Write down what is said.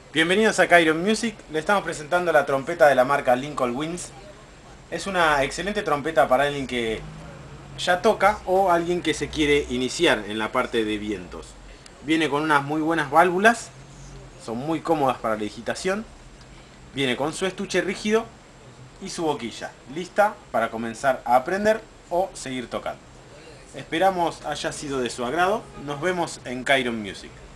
Bienvenidos a Kairon Music, le estamos presentando la trompeta de la marca Lincoln Winds. Es una excelente trompeta para alguien que ya toca o alguien que se quiere iniciar en la parte de vientos. Viene con unas muy buenas válvulas, son muy cómodas para la digitación. Viene con su estuche rígido y su boquilla, lista para comenzar a aprender o seguir tocando. Esperamos haya sido de su agrado, nos vemos en Kairon Music.